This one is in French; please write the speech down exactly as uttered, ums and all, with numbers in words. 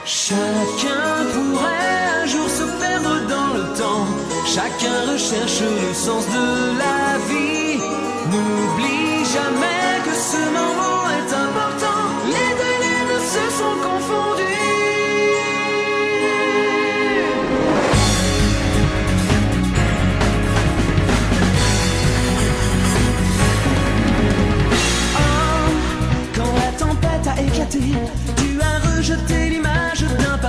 Chacun pourrait un jour se perdre dans le temps. Chacun recherche le sens de la vie. N'oublie jamais que ce moment est important. Les deux lignes se sont confondues. Oh, quand la tempête a éclaté, tu as rejeté l'image d'un